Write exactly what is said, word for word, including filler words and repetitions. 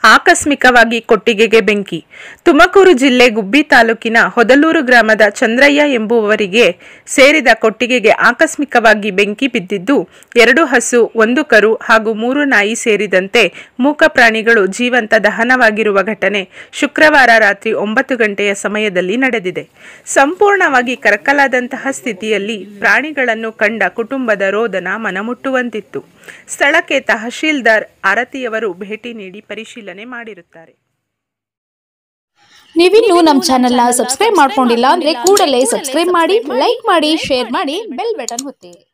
ಆಕಸ್ಮಿಕವಾಗಿ ಕೊಟ್ಟಿಗೆಗೆ ಬೆಂಕಿ. ತುಮಕೂರು ಜಿಲ್ಲೆ ಗುಬ್ಬಿ ತಾಲೂಕಿನ ಹೊದಲೂರು ಗ್ರಾಮದ ಚಂದ್ರಯ್ಯ ಎಂಬುವವರಿಗೆ ಸೇರಿದ ಕೊಟ್ಟಿಗೆಗೆ ಆಕಸ್ಮಿಕವಾಗಿ ಬೆಂಕಿ ಬಿದ್ದಿದ್ದು ಎರಡು ಹಸು, ಒಂದು ಕರು ಹಾಗೂ ಮೂರು ನಾಯಿ ಸೇರಿದಂತೆ ಮೂಕ ಪ್ರಾಣಿಗಳು ಜೀವಂತ ದಹನವಾಗಿರುವ ಘಟನೆ ಶುಕ್ರವಾರ ರಾತ್ರಿ ಒಂಬತ್ತು ಗಂಟೆಯ ಸಮಯದಲ್ಲಿ ನಡೆದಿದೆ. ಸಂಪೂರ್ಣವಾಗಿ ಕರಕಲಾದಂತಹ ಸ್ಥಿತಿಯಲ್ಲಿ ಪ್ರಾಣಿಗಳನ್ನು ಕಂಡ ಕುಟುಂಬದ ರೋದನ ಮನಮುಟ್ಟುವಂತಿತ್ತು. ಸ್ಥಳಕ್ಕೆ ತಹಶೀಲ್ದಾರ್ ಆರತಿಯವರು ಭೇಟಿ ನೀಡಿ ಪರಿಶೀಲನೆ ಮಾಡಿರುತ್ತಾರೆ. ನೀವಿನ್ನೂ ನಮ್ಮ ಚಾನೆಲ್ನ ಸಬ್ಸ್ಕ್ರೈಬ್ ಮಾಡ್ಕೊಂಡಿಲ್ಲ ಅಂದ್ರೆ ಕೂಡಲೇ ಸಬ್ಸ್ಕ್ರೈಬ್ ಮಾಡಿ, ಲೈಕ್ ಮಾಡಿ, ಶೇರ್ ಮಾಡಿ, ಬೆಲ್ ಬಟನ್ ಒತ್ತಿ.